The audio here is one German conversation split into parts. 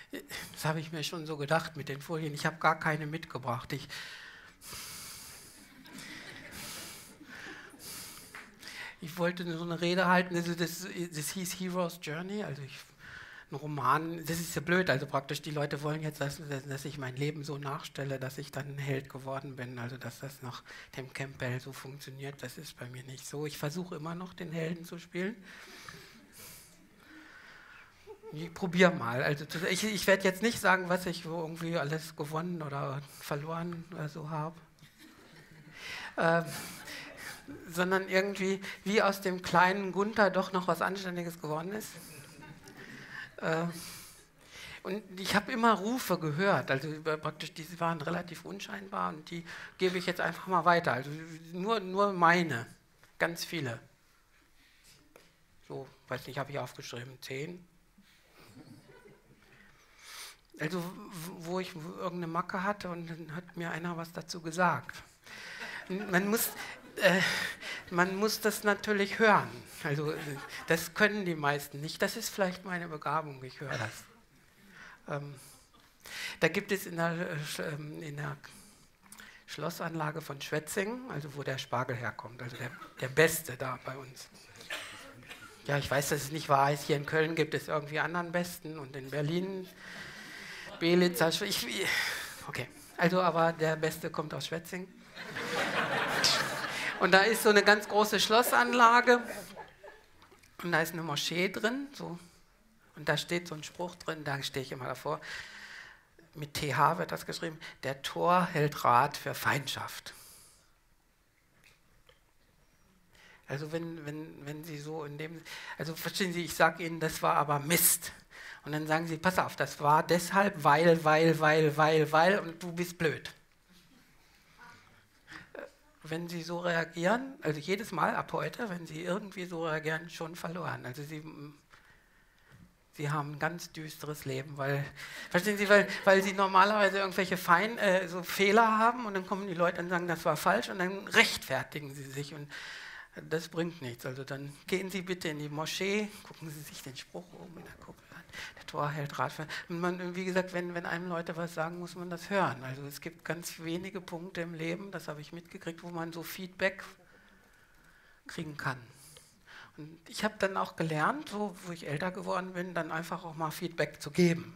Das habe ich mir schon so gedacht mit den Folien. Ich habe gar keine mitgebracht. Ich wollte so eine Rede halten, also das hieß Hero's Journey, also ein Roman. Das ist ja blöd, also praktisch die Leute wollen jetzt, dass ich mein Leben so nachstelle, dass ich dann ein Held geworden bin, also dass das nach dem Campbell so funktioniert. Das ist bei mir nicht so. Ich versuche immer noch, den Helden zu spielen. Ich probiere mal. Also ich werde jetzt nicht sagen, was ich irgendwie alles gewonnen oder verloren oder so habe. Sondern irgendwie, wie aus dem kleinen Gunther doch noch was Anständiges geworden ist. Und ich habe immer Rufe gehört, also praktisch, die waren relativ unscheinbar und die gebe ich jetzt einfach mal weiter. Also nur meine, ganz viele. So, weiß nicht, habe ich aufgeschrieben, 10. Also wo ich irgendeine Macke hatte und dann hat mir einer was dazu gesagt. Man muss das natürlich hören. Also das können die meisten nicht. Das ist vielleicht meine Begabung, ich höre das. Da gibt es in der Schlossanlage von Schwetzingen, also wo der Spargel herkommt, also der Beste da bei uns. Ja, ich weiß, dass es nicht wahr ist. Hier in Köln gibt es irgendwie anderen Besten und in Berlin Belitzer. Okay, also aber der Beste kommt aus Schwetzingen. Und da ist so eine ganz große Schlossanlage und da ist eine Moschee drin. So. Und da steht so ein Spruch drin, da stehe ich immer davor. Mit TH wird das geschrieben. Der Tor hält Rat für Feindschaft. Also wenn Sie so in dem... Also verstehen Sie, ich sage Ihnen, das war aber Mist. Und dann sagen Sie, pass auf, das war deshalb, weil und du bist blöd. Wenn Sie so reagieren, also jedes Mal ab heute, wenn Sie irgendwie so reagieren, schon verloren. Also Sie haben ein ganz düsteres Leben, verstehen Sie, weil Sie normalerweise irgendwelche so Fehler haben und dann kommen die Leute und sagen, das war falsch und dann rechtfertigen Sie sich und das bringt nichts. Also dann gehen Sie bitte in die Moschee, gucken Sie sich den Spruch oben in der Kuppel an. Der Tor hält Rat für. Und wie gesagt, wenn einem Leute was sagen, muss man das hören. Also es gibt ganz wenige Punkte im Leben, das habe ich mitgekriegt, wo man so Feedback kriegen kann. Und ich habe dann auch gelernt, so, wo ich älter geworden bin, dann einfach auch mal Feedback zu geben.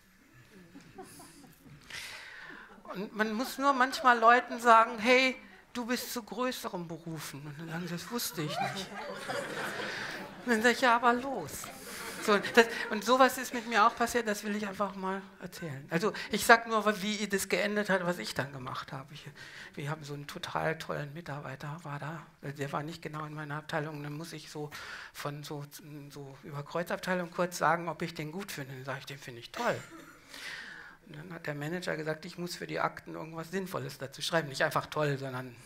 Und man muss nur manchmal Leuten sagen, hey, du bist zu größerem berufen. Und dann sagen sie, das wusste ich nicht. Und dann sage ich, ja, aber los. So, und sowas ist mit mir auch passiert, das will ich einfach mal erzählen. Also ich sage nur, wie das geendet hat, was ich dann gemacht habe. Wir haben so einen total tollen Mitarbeiter, war da. Der war nicht genau in meiner Abteilung. Dann muss ich so über Kreuzabteilung kurz sagen, ob ich den gut finde. Dann sage ich, den finde ich toll. Und dann hat der Manager gesagt, ich muss für die Akten irgendwas Sinnvolles dazu schreiben. Nicht einfach toll, sondern...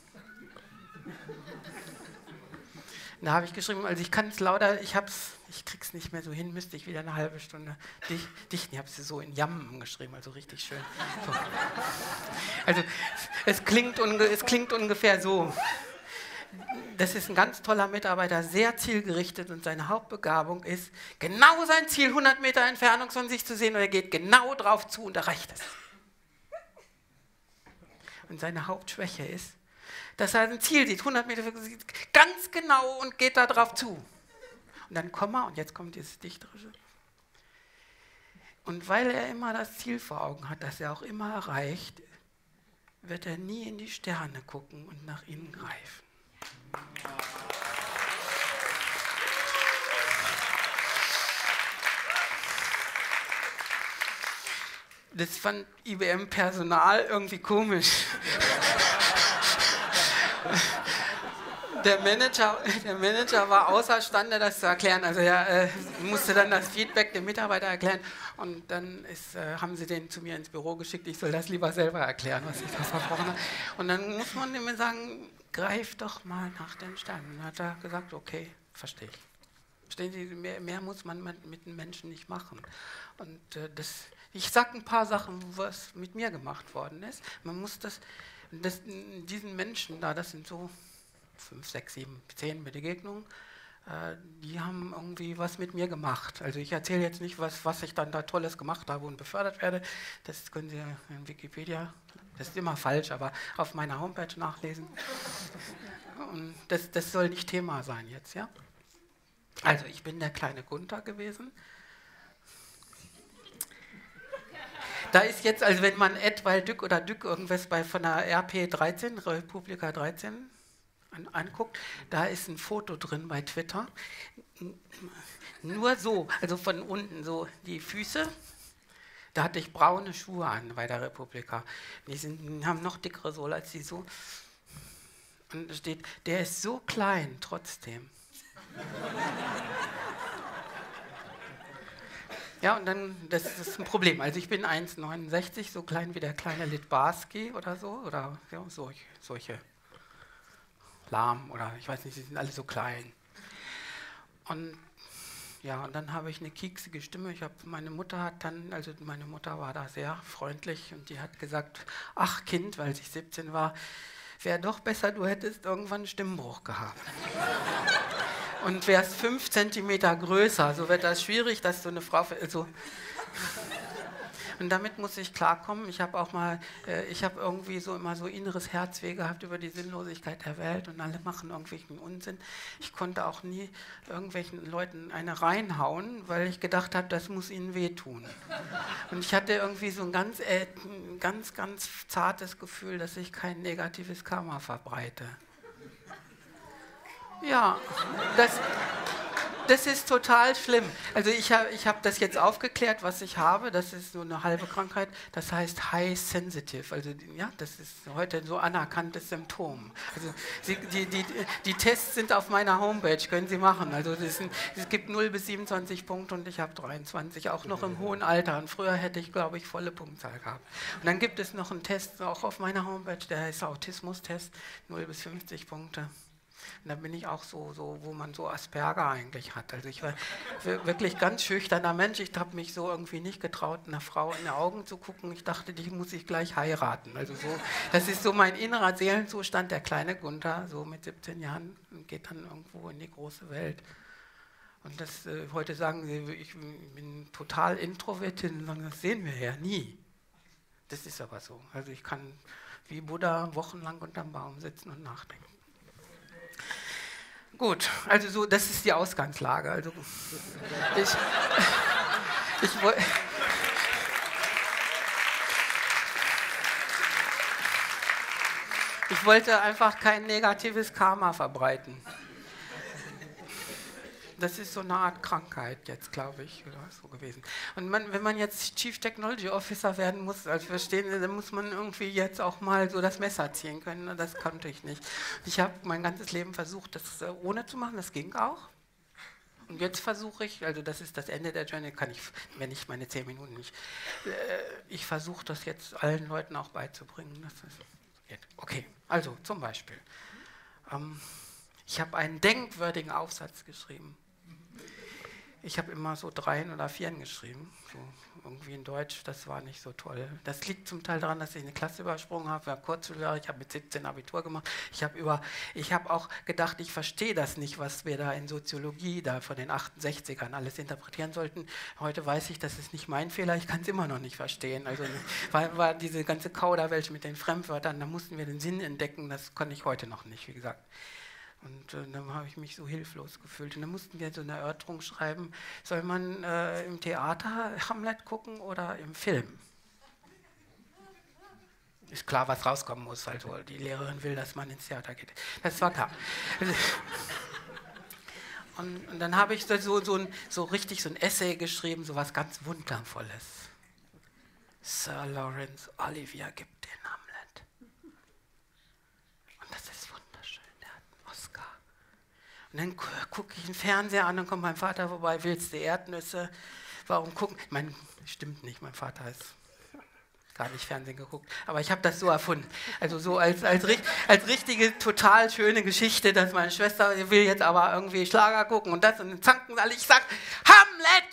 Da habe ich geschrieben, also ich kann es lauter, ich krieg's nicht mehr so hin, müsste ich wieder eine halbe Stunde dichten. Ich habe es so in Jammen geschrieben, also richtig schön. So. Also es klingt ungefähr so. Das ist ein ganz toller Mitarbeiter, sehr zielgerichtet und seine Hauptbegabung ist, genau sein Ziel 100 Meter Entfernung von sich zu sehen und er geht genau drauf zu und erreicht es. Und seine Hauptschwäche ist, dass er ein Ziel sieht, 100 Meter, ganz genau und geht da drauf zu. Und dann und jetzt kommt dieses Dichterische. Und weil er immer das Ziel vor Augen hat, das er auch immer erreicht, wird er nie in die Sterne gucken und nach ihnen greifen. Das fand IBM-Personal irgendwie komisch. Der Manager war außerstande, das zu erklären. Also er musste dann das Feedback dem Mitarbeiter erklären. Und dann haben sie den zu mir ins Büro geschickt, ich soll das lieber selber erklären, was ich da versprochen habe. Und dann muss man ihm sagen, greif doch mal nach den Sternen. Und dann hat er gesagt, okay, verstehe ich. Verstehen Sie, mehr muss man mit den Menschen nicht machen. Und ich sage ein paar Sachen, was mit mir gemacht worden ist. Man muss diesen Menschen da, das sind so 5, 6, 7, 10 Begegnungen, die haben irgendwie was mit mir gemacht. Also ich erzähle jetzt nicht, was ich dann da Tolles gemacht habe und befördert werde. Das können Sie in Wikipedia, das ist immer falsch, aber auf meiner Homepage nachlesen. Und das soll nicht Thema sein jetzt, ja? Also ich bin der kleine Gunther gewesen. Da ist jetzt, also wenn man Edwald Dück oder Dück irgendwas von der RP 13, Republika 13, anguckt, da ist ein Foto drin bei Twitter. Nur so, also von unten so die Füße. Da hatte ich braune Schuhe an bei der Republika. Die haben noch dickere Sohle als die so. Und da steht, der ist so klein trotzdem. Ja, und dann, das ist ein Problem. Also ich bin 1,69, so klein wie der kleine Litbarski oder so. Oder ja, solche Lahm oder ich weiß nicht, sie sind alle so klein. Und ja, und dann habe ich eine kieksige Stimme. Meine Mutter war da sehr freundlich und die hat gesagt, ach Kind, weil ich 17 war, wäre doch besser, du hättest irgendwann einen Stimmbruch gehabt. Und wärst 5 Zentimeter größer, so wird das schwierig, dass so eine Frau... Und damit muss ich klarkommen. Ich habe irgendwie so immer so inneres Herzweh gehabt über die Sinnlosigkeit der Welt und alle machen irgendwelchen Unsinn. Ich konnte auch nie irgendwelchen Leuten eine reinhauen, weil ich gedacht habe, das muss ihnen wehtun. Und ich hatte irgendwie so ein ganz zartes Gefühl, dass ich kein negatives Karma verbreite. Ja, das ist total schlimm. Also ich hab das jetzt aufgeklärt, was ich habe. Das ist so eine halbe Krankheit. Das heißt High Sensitive. Also ja, das ist heute so anerkanntes Symptom. Also die Tests sind auf meiner Homepage, können Sie machen. Also es gibt 0 bis 27 Punkte und ich habe 23, auch noch im hohen Alter. Und früher hätte ich, glaube ich, volle Punktzahl gehabt. Und dann gibt es noch einen Test, auch auf meiner Homepage, der heißt Autismus-Test, 0 bis 50 Punkte. Und da bin ich auch so, wo man so Asperger eigentlich hat. Also ich war wirklich ganz schüchterner Mensch. Ich habe mich so irgendwie nicht getraut, einer Frau in die Augen zu gucken. Ich dachte, die muss ich gleich heiraten. Also so, das ist so mein innerer Seelenzustand. Der kleine Gunther, so mit 17 Jahren, geht dann irgendwo in die große Welt. Und heute sagen sie, ich bin total introvertiert. Und sagen, das sehen wir ja nie. Das ist aber so. Also ich kann wie Buddha wochenlang unterm Baum sitzen und nachdenken. Gut, also so, das ist die Ausgangslage. Also ich wollte einfach kein negatives Karma verbreiten. Das ist so eine Art Krankheit jetzt, glaube ich, oder so gewesen. Und wenn man jetzt Chief Technology Officer werden muss, also verstehen Sie, dann muss man irgendwie jetzt auch mal so das Messer ziehen können. Das konnte ich nicht. Ich habe mein ganzes Leben versucht, das ohne zu machen, das ging auch. Und jetzt versuche ich, also das ist das Ende der Journey, kann ich, wenn ich meine 10 Minuten nicht, ich versuche das jetzt allen Leuten auch beizubringen. Okay, also zum Beispiel, ich habe einen denkwürdigen Aufsatz geschrieben. Ich habe immer so 3 oder 4 geschrieben, so irgendwie in Deutsch, das war nicht so toll. Das liegt zum Teil daran, dass ich eine Klasse übersprungen habe, war Kurzschullehrer, ich habe mit 17 Abitur gemacht. Ich habe auch gedacht, ich verstehe das nicht, was wir da in Soziologie da von den 68ern alles interpretieren sollten. Heute weiß ich, das ist nicht mein Fehler, ich kann es immer noch nicht verstehen. Also war diese ganze Kauderwelsch mit den Fremdwörtern, da mussten wir den Sinn entdecken, das konnte ich heute noch nicht, wie gesagt. Und dann habe ich mich so hilflos gefühlt. Und dann mussten wir so eine Erörterung schreiben, soll man im Theater Hamlet gucken oder im Film? Ist klar, was rauskommen muss. Also die Lehrerin will, dass man ins Theater geht. Das war klar. Und dann habe ich so richtig so ein Essay geschrieben, so was ganz Wundervolles. Sir Laurence Olivier gibt den Hamlet. Und dann gucke ich den Fernseher an, dann kommt mein Vater vorbei, willst du Erdnüsse? Warum gucken? Stimmt nicht, mein Vater ist gar nicht Fernsehen geguckt, aber ich habe das so erfunden. Also so als richtige, total schöne Geschichte, dass meine Schwester will jetzt aber irgendwie Schlager gucken und das und dann zanken alle, ich sag, Hamlet!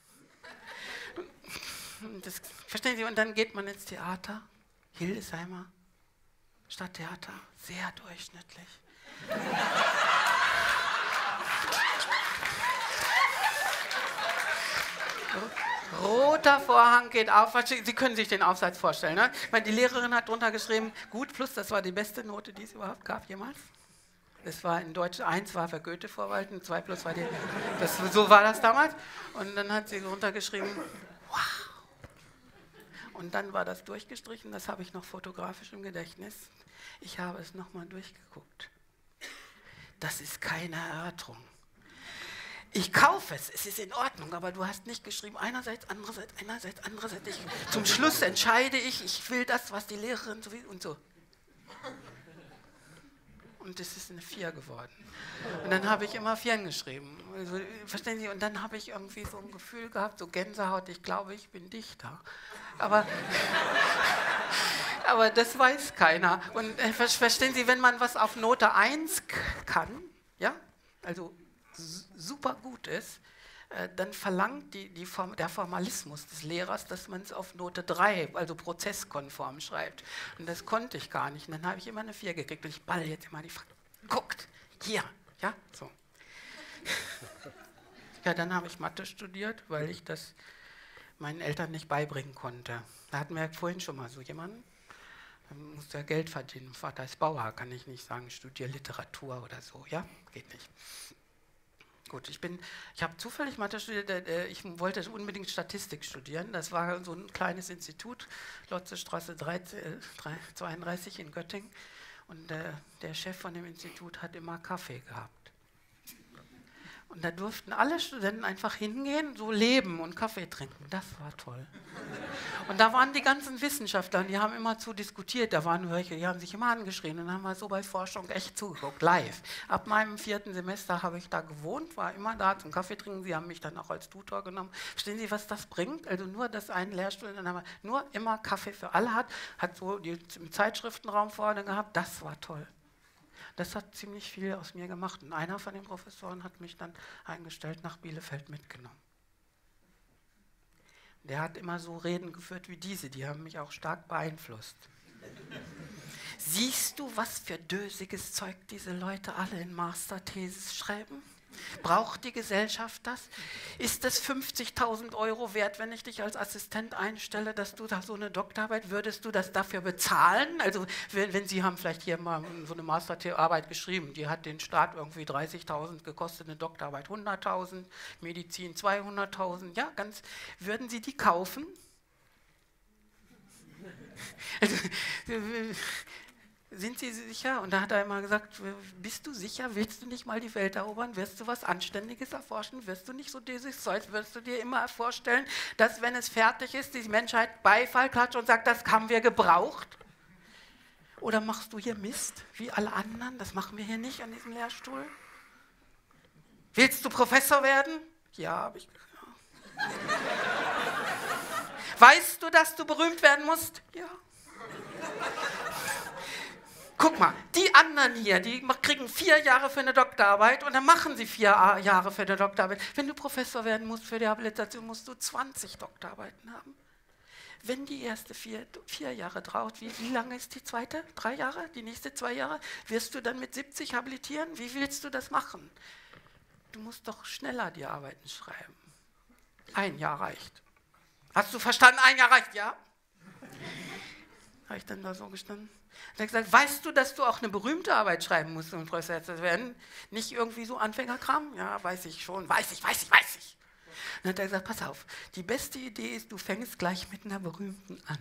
Das, verstehen Sie? Und dann geht man ins Theater, Hildesheimer, Stadttheater, sehr durchschnittlich. roter Vorhang geht auf. Sie können sich den Aufsatz vorstellen. Ne? Ich meine, die Lehrerin hat drunter geschrieben, gut, plus das war die beste Note, die es überhaupt gab jemals. Das war in Deutsch, 1 war für Goethe vorwalten, 2 plus war die, so war das damals. Und dann hat sie drunter geschrieben, wow. Und dann war das durchgestrichen, das habe ich noch fotografisch im Gedächtnis. Ich habe es nochmal durchgeguckt. Das ist keine Erörterung. Ich kaufe es ist in Ordnung, aber du hast nicht geschrieben, einerseits, andererseits, einerseits, andererseits. Zum Schluss entscheide ich will das, was die Lehrerin so will und so. Und es ist eine 4 geworden. Und dann habe ich immer 4 geschrieben. Also, verstehen Sie? Und dann habe ich irgendwie so ein Gefühl gehabt, so Gänsehaut, ich glaube, ich bin Dichter. Aber das weiß keiner. Und verstehen Sie, wenn man was auf Note 1 kann, ja, also super gut ist, dann verlangt der Formalismus des Lehrers, dass man es auf Note 3, also prozesskonform schreibt. Und das konnte ich gar nicht. Und dann habe ich immer eine 4 gekriegt und ich ball jetzt immer die Frage. Guckt, hier, ja, so. Ja, dann habe ich Mathe studiert, weil ich das meinen Eltern nicht beibringen konnte. Da hatten wir ja vorhin schon mal so jemanden, der muss ja Geld verdienen. Vater ist Bauer, kann ich nicht sagen, studiere Literatur oder so, ja, geht nicht. Gut, ich habe zufällig Mathe studiert, ich wollte unbedingt Statistik studieren. Das war so ein kleines Institut, Lotzestraße 32 in Göttingen. Und der Chef von dem Institut hat immer Kaffee gehabt. Und da durften alle Studenten einfach hingehen, so leben und Kaffee trinken. Das war toll. Und da waren die ganzen Wissenschaftler, und die haben immer zu diskutiert. Da waren welche, die haben sich immer angeschrien. Und dann haben wir so bei Forschung echt zugeguckt, live. Ab meinem 4. Semester habe ich da gewohnt, war immer da zum Kaffee trinken. Sie haben mich dann auch als Tutor genommen. Verstehen Sie, was das bringt? Also nur, dass ein Lehrstuhl nur immer Kaffee für alle hat so im Zeitschriftenraum vorne gehabt. Das war toll. Das hat ziemlich viel aus mir gemacht. Und einer von den Professoren hat mich dann eingestellt nach Bielefeld mitgenommen. Der hat immer so Reden geführt wie diese, die haben mich auch stark beeinflusst. Siehst du, was für dösiges Zeug diese Leute alle in Masterthesis schreiben? Braucht die Gesellschaft das? Ist es 50.000 € wert, wenn ich dich als Assistent einstelle, dass du da so eine Doktorarbeit, würdest du das dafür bezahlen? Also wenn Sie haben vielleicht hier mal so eine Masterarbeit geschrieben, die hat den Staat irgendwie 30.000 gekostet, eine Doktorarbeit 100.000, Medizin 200.000, ja, würden Sie die kaufen? Also, sind Sie sicher? Und da hat er immer gesagt, bist du sicher, willst du nicht mal die Welt erobern, wirst du was Anständiges erforschen, wirst du nicht so dieses Zeug, wirst du dir immer vorstellen, dass wenn es fertig ist, die Menschheit Beifall klatscht und sagt, das haben wir gebraucht? Oder machst du hier Mist, wie alle anderen? Das machen wir hier nicht an diesem Lehrstuhl. Willst du Professor werden? Ja, habe ich gesagt. Ja. Weißt du, dass du berühmt werden musst? Ja. Guck mal, die anderen hier, die kriegen 4 Jahre für eine Doktorarbeit und dann machen sie 4 Jahre für eine Doktorarbeit. Wenn du Professor werden musst für die Habilitation, musst du 20 Doktorarbeiten haben. Wenn die erste 4 Jahre dauert, wie lange ist die zweite? 3 Jahre? Die nächste 2 Jahre? Wirst du dann mit 70 habilitieren? Wie willst du das machen? Du musst doch schneller die Arbeiten schreiben. 1 Jahr reicht. Hast du verstanden? 1 Jahr reicht, ja? Habe ich dann da so gestanden? Und er hat gesagt, weißt du, dass du auch eine berühmte Arbeit schreiben musst, um Professor zu werden? Nicht irgendwie so Anfängerkram? Ja, weiß ich schon. Weiß ich. Und dann hat er gesagt, pass auf, die beste Idee ist, du fängst gleich mit einer berühmten an.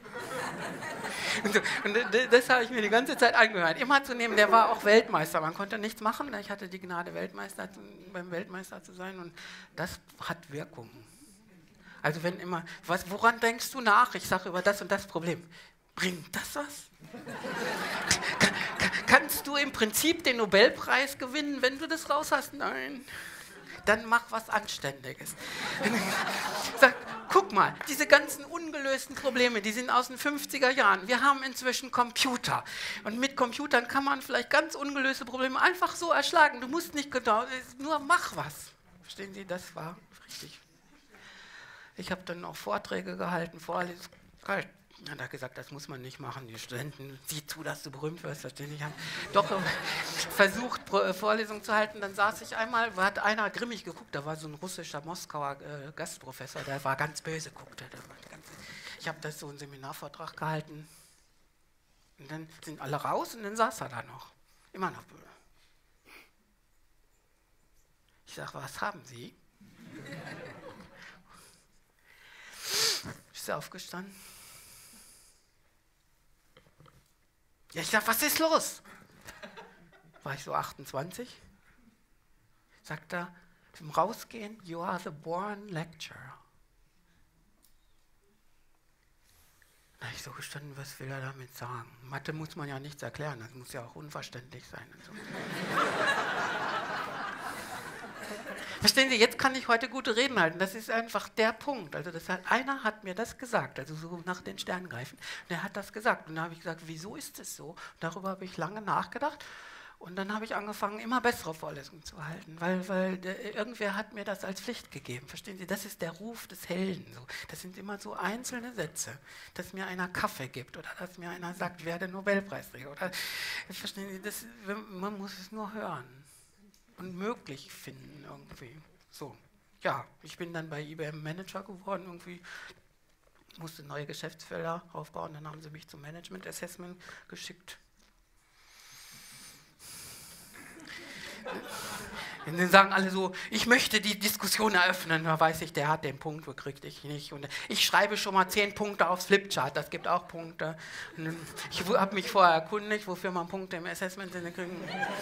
Und das habe ich mir die ganze Zeit angehört. Immer zu nehmen, der war auch Weltmeister. Man konnte nichts machen. Ich hatte die Gnade, beim Weltmeister zu sein. Und das hat Wirkung. Also wenn immer, woran denkst du nach? Ich sage über das und das Problem. Bringt das was? Kannst du im Prinzip den Nobelpreis gewinnen, wenn du das raus hast? Nein. Dann mach was Anständiges. Sag, guck mal, diese ganzen ungelösten Probleme, die sind aus den 50er Jahren. Wir haben inzwischen Computer. Und mit Computern kann man vielleicht ganz ungelöste Probleme einfach so erschlagen. Du musst nicht genau, nur mach was. Verstehen Sie, das war richtig. Ich habe dann auch Vorträge gehalten, Hat er gesagt, das muss man nicht machen. Die Studenten, sieh zu, dass du berühmt wirst. Verstehen Sie? Ich habe doch versucht, Vorlesungen zu halten. Dann saß ich einmal, hat einer grimmig geguckt, da war so ein russischer Moskauer Gastprofessor, der war ganz böse, guckte. Ich habe das so einen Seminarvortrag gehalten. Und dann sind alle raus und dann saß er da noch. Immer noch böse. Ich sage, was haben Sie? Ist er aufgestanden? Ja, ich sage, was ist los? War ich so 28? Sagt er, zum Rausgehen, you are the born lecturer. Da habe ich so gestanden, was will er damit sagen? Mathe muss man ja nichts erklären, das muss ja auch unverständlich sein. Und so. Verstehen Sie, jetzt kann ich heute gute Reden halten. Das ist einfach der Punkt. Also einer hat mir das gesagt, also so nach den Sternen greifen. Und er hat das gesagt. Und dann habe ich gesagt, wieso ist es so? Und darüber habe ich lange nachgedacht. Und dann habe ich angefangen, immer bessere Vorlesungen zu halten, weil irgendwer hat mir das als Pflicht gegeben. Verstehen Sie, das ist der Ruf des Helden. So. Das sind immer so einzelne Sätze, dass mir einer Kaffee gibt oder dass mir einer sagt, werde Nobelpreisträger. Oder, verstehen Sie, man muss es nur hören und möglich finden irgendwie. So, ja, ich bin dann bei IBM Manager geworden, irgendwie musste neue Geschäftsfelder aufbauen, dann haben sie mich zum Management Assessment geschickt. Und dann sagen alle so, ich möchte die Diskussion eröffnen, da weiß ich, der hat den Punkt, kriegt ich nicht. Und ich schreibe schon mal 10 Punkte aufs Flipchart, das gibt auch Punkte. Und ich habe mich vorher erkundigt, wofür man Punkte im Assessment kriegen.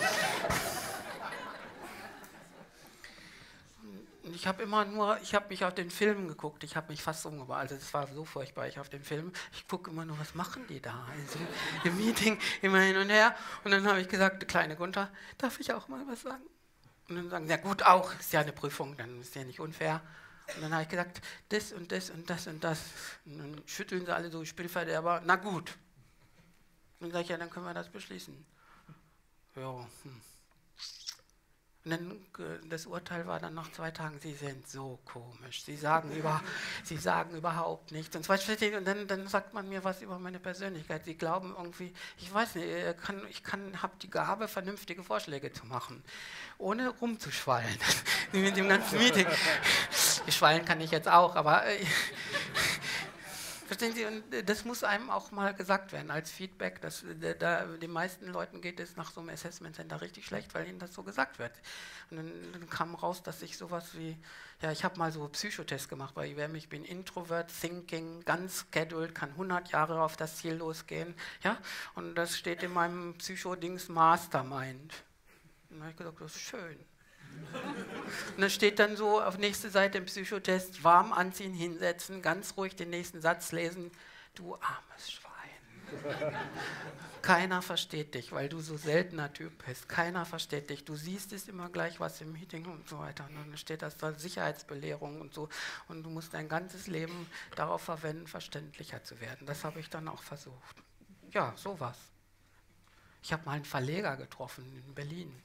Ich habe mich auf den Film geguckt, ich habe mich fast umgebracht, also das war so furchtbar, ich gucke immer nur, was machen die da? Also im Meeting immer hin und her und dann habe ich gesagt, kleine Gunther, darf ich auch mal was sagen? Und dann sagen sie, ja gut, auch, ist ja eine Prüfung, dann ist ja nicht unfair. Und dann habe ich gesagt, das und das und das und das. Und dann schütteln sie alle so Spielverderber, na gut. Und dann sage ich, ja, dann können wir das beschließen. Ja, Und dann, das Urteil war dann nach 2 Tagen, Sie sind so komisch, Sie sagen überhaupt nichts. Und dann sagt man mir was über meine Persönlichkeit. Sie glauben irgendwie, ich weiß nicht, ich habe die Gabe, vernünftige Vorschläge zu machen, ohne rumzuschwallen. Mit dem ganzen Meeting. Schwallen kann ich jetzt auch, aber... Verstehen Sie, und das muss einem auch mal gesagt werden als Feedback. Den meisten Leuten geht es nach so einem Assessment Center richtig schlecht, weil ihnen das so gesagt wird. Und dann kam raus, dass ich sowas wie, ja, ich habe mal so Psychotests gemacht bei IBM, ich bin Introvert, Thinking, ganz scheduled, kann 100 Jahre auf das Ziel losgehen. Ja? Und das steht in meinem Psycho-Dings Mastermind. Und dann habe ich gesagt, das ist schön. Und dann steht dann so auf nächste Seite im Psychotest, warm anziehen, hinsetzen, ganz ruhig den nächsten Satz lesen, du armes Schwein. Keiner versteht dich, weil du so seltener Typ bist. Keiner versteht dich. Du siehst es immer gleich, was im Meeting und so weiter. Und dann steht das da Sicherheitsbelehrung und so. Und du musst dein ganzes Leben darauf verwenden, verständlicher zu werden. Das habe ich dann auch versucht. Ja, sowas. Ich habe mal einen Verleger getroffen in Berlin.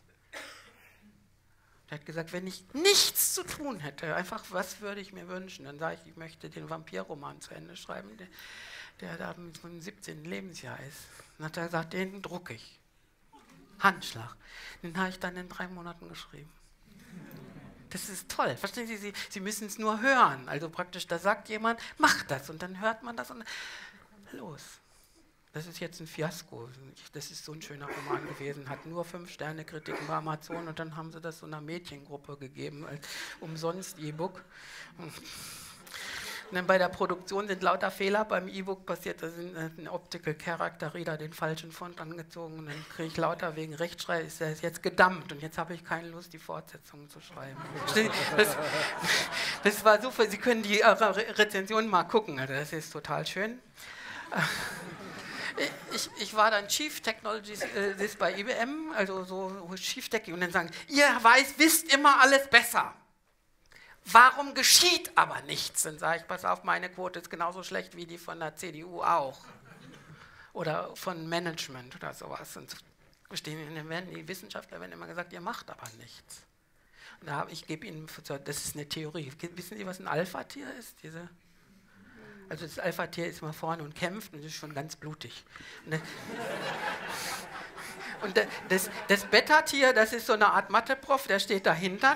Er hat gesagt, wenn ich nichts zu tun hätte, einfach was würde ich mir wünschen, dann sage ich möchte den Vampirroman zu Ende schreiben, der da im 17. Lebensjahr ist. Dann hat er gesagt, den drucke ich. Handschlag. Den habe ich dann in 3 Monaten geschrieben. Das ist toll. Verstehen Sie, Sie müssen es nur hören. Also praktisch, da sagt jemand, mach das und dann hört man das und los. Das ist jetzt ein Fiasko. Das ist so ein schöner Roman gewesen, hat nur 5-Sterne-Kritiken bei Amazon und dann haben sie das so einer Mädchengruppe gegeben, als umsonst E-Book. Und dann bei der Produktion sind lauter Fehler beim E-Book passiert, da sind ein Optical Character Reader den falschen Font angezogen und dann kriege ich lauter wegen Rechtschreib, ist das jetzt gedumpt und jetzt habe ich keine Lust, die Fortsetzung zu schreiben. Das war super, Sie können die Rezension mal gucken, also das ist total schön. Ich war dann Chief Technologist bei IBM, also so Chief Tech, und dann sagen, ihr wisst immer alles besser. Warum geschieht aber nichts? Dann sage ich, pass auf, meine Quote ist genauso schlecht wie die von der CDU auch. Oder von Management oder sowas. Und dann werden die Wissenschaftler immer gesagt, ihr macht aber nichts. Und ich gebe Ihnen, das ist eine Theorie. Wissen Sie, was ein Alpha-Tier ist? Also das Alpha-Tier ist mal vorne und kämpft und ist schon ganz blutig. Und das Beta-Tier, das ist so eine Art Mathe-Prof, der steht dahinter,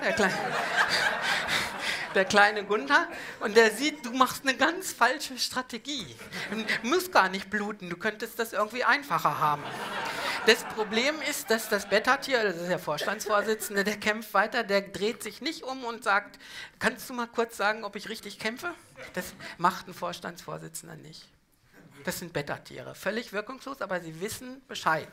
der kleine Gunther, und der sieht, du machst eine ganz falsche Strategie. Du musst gar nicht bluten, du könntest das irgendwie einfacher haben. Das Problem ist, dass das Beta-Tier, das ist der Vorstandsvorsitzende, der kämpft weiter, der dreht sich nicht um und sagt, kannst du mal kurz sagen, ob ich richtig kämpfe? Das macht ein Vorstandsvorsitzender nicht. Das sind Beta-Tiere, völlig wirkungslos, aber sie wissen Bescheid.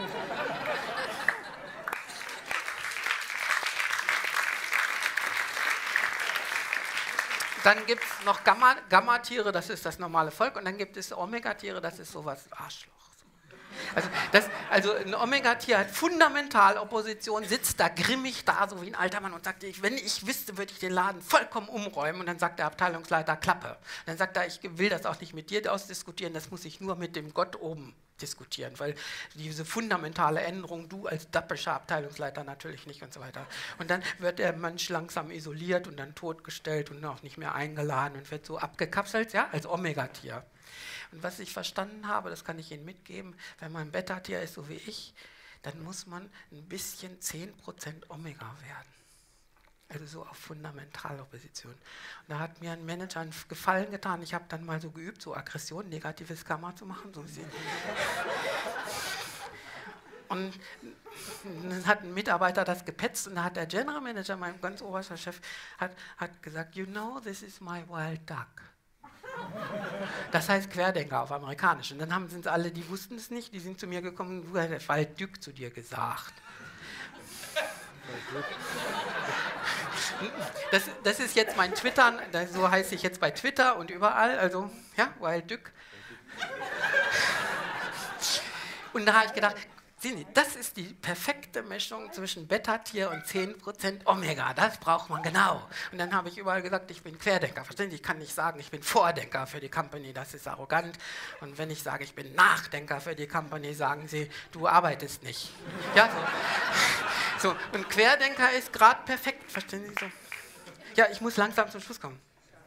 Dann gibt es noch Gamma-Tiere, das ist das normale Volk, und dann gibt es Omega-Tiere, das ist sowas Arschloch. Also ein Omega-Tier hat fundamental Opposition, sitzt da grimmig da, so wie ein alter Mann, und sagt, wenn ich wüsste, würde ich den Laden vollkommen umräumen. Und dann sagt der Abteilungsleiter, Klappe. Und dann sagt er, ich will das auch nicht mit dir ausdiskutieren, das muss ich nur mit dem Gott oben diskutieren, weil diese fundamentale Änderung, du als dappischer Abteilungsleiter natürlich nicht und so weiter. Und dann wird der Mensch langsam isoliert und dann totgestellt und auch nicht mehr eingeladen und wird so abgekapselt, ja, als Omega-Tier. Und was ich verstanden habe, das kann ich Ihnen mitgeben, wenn man ein Beta-Tier ist, so wie ich, dann muss man ein bisschen 10% Omega werden. Also so auf Fundamentalopposition. Und da hat mir ein Manager einen Gefallen getan. Ich habe dann mal so geübt, so Aggression, negatives Karma zu machen. So und dann hat ein Mitarbeiter das gepetzt und da hat der General Manager, mein ganz oberster Chef, hat gesagt, you know, this is my wild duck. Das heißt Querdenker auf Amerikanisch. Und dann sind alle, die wussten es nicht, die sind zu mir gekommen, du hast der Wild Duck zu dir gesagt. Das ist jetzt mein Twitter, so heiße ich jetzt bei Twitter und überall, also, ja, Wild Duck. Und da habe ich gedacht, sehen Sie, das ist die perfekte Mischung zwischen Beta-Tier und 10% Omega, das braucht man genau. Und dann habe ich überall gesagt, ich bin Querdenker, verstehen Sie, ich kann nicht sagen, ich bin Vordenker für die Company, das ist arrogant. Und wenn ich sage, ich bin Nachdenker für die Company, sagen Sie, du arbeitest nicht. Ja, so. Und Querdenker ist gerade perfekt, verstehen Sie so? Ja, ich muss langsam zum Schluss kommen.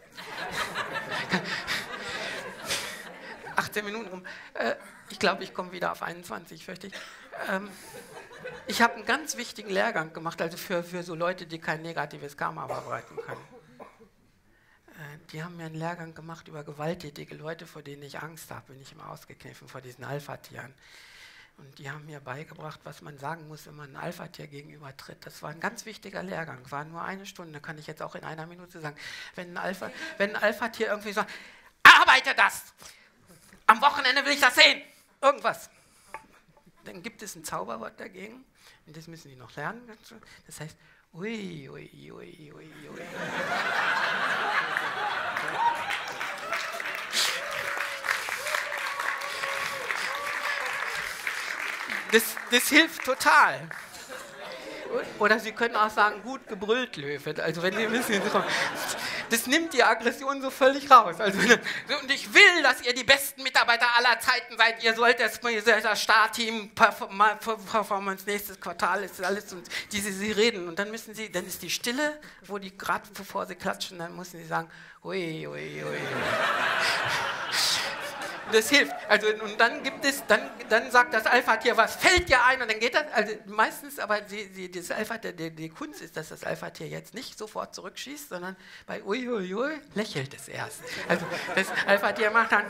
18 Minuten rum. Ich glaube, ich komme wieder auf 21, fürchte ich. Ich habe einen ganz wichtigen Lehrgang gemacht, also für so Leute, die kein negatives Karma verbreiten können. Die haben mir einen Lehrgang gemacht über gewalttätige Leute, vor denen ich Angst habe, bin ich immer ausgekniffen vor diesen Alpha-Tieren. Und die haben mir beigebracht, was man sagen muss, wenn man ein Alpha-Tier gegenübertritt. Das war ein ganz wichtiger Lehrgang, war nur eine Stunde, kann ich jetzt auch in einer Minute sagen. Wenn ein Alpha-Tier irgendwie sagt, arbeite das! Am Wochenende will ich das sehen! Irgendwas. Dann gibt es ein Zauberwort dagegen, und das müssen die noch lernen. Das heißt, ui, ui, ui, ui, ui. Das hilft total. Oder Sie können auch sagen, gut gebrüllt, Löwe. Also wenn Sie wissen, das nimmt die Aggression so völlig raus. Also, und ich will, dass ihr die besten Mitarbeiter aller Zeiten seid. Ihr sollt das Startteam Performance nächstes Quartal ist alles und Sie reden und dann dann ist die Stille, wo die gerade bevor sie klatschen, dann müssen Sie sagen, ui, ui, ui. Das hilft. Also, und dann dann sagt das Alpha-Tier, was fällt dir ein? Und dann geht das, also meistens, aber das Alpha-Tier, die Kunst ist, dass das Alpha-Tier jetzt nicht sofort zurückschießt, sondern bei Uiuiui lächelt es erst. Also das Alpha-Tier macht dann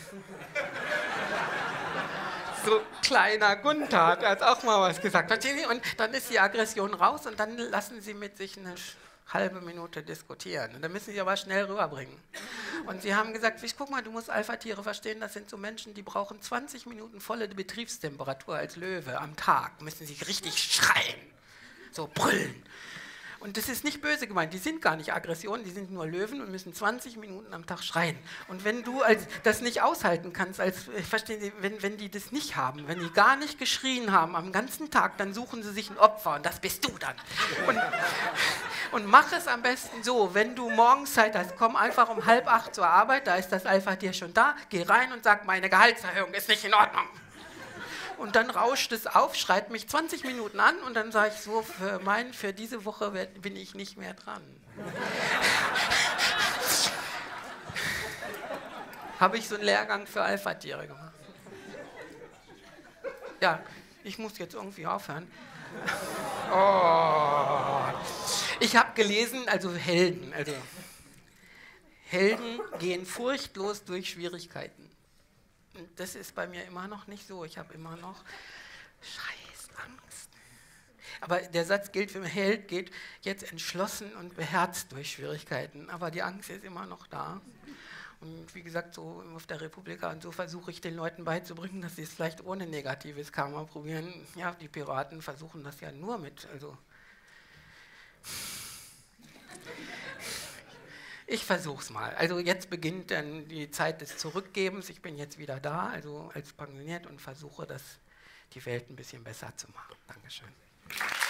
so kleiner Gunther hat jetzt auch mal was gesagt. Verstehen Sie? Und dann ist die Aggression raus und dann lassen Sie mit sich eine halbe Minute diskutieren. Und dann müssen Sie aber schnell rüberbringen. Und Sie haben gesagt, guck mal, du musst Alpha-Tiere verstehen, das sind so Menschen, die brauchen 20 Minuten volle Betriebstemperatur als Löwe am Tag. Müssen Sie richtig schreien, so brüllen. Und das ist nicht böse gemeint, die sind gar nicht Aggressionen, die sind nur Löwen und müssen 20 Minuten am Tag schreien. Und wenn du das nicht aushalten kannst, verstehen Sie, wenn die das nicht haben, wenn die gar nicht geschrien haben am ganzen Tag, dann suchen sie sich ein Opfer und das bist du dann. Und mach es am besten so, wenn du morgens Zeit hast, komm einfach um 7:30 zur Arbeit, da ist das Alpha-Tier schon da, geh rein und sag, meine Gehaltserhöhung ist nicht in Ordnung. Und dann rauscht es auf, schreit mich 20 Minuten an und dann sage ich so, für diese Woche bin ich nicht mehr dran. habe ich so einen Lehrgang für Alpha-Tiere gemacht. Ja, ich muss jetzt irgendwie aufhören. Oh. Ich habe gelesen, Helden gehen furchtlos durch Schwierigkeiten. Und das ist bei mir immer noch nicht so. Ich habe immer noch scheiß Angst. Aber der Satz gilt für mich, Held geht jetzt entschlossen und beherzt durch Schwierigkeiten. Aber die Angst ist immer noch da. Und wie gesagt, so auf der Republika und so versuche ich den Leuten beizubringen, dass sie es vielleicht ohne negatives Karma probieren. Ja, die Piraten versuchen das ja nur mit. Ich versuch's mal. Also jetzt beginnt dann die Zeit des Zurückgebens. Ich bin jetzt wieder da, also als pensioniert und versuche, die Welt ein bisschen besser zu machen. Dankeschön.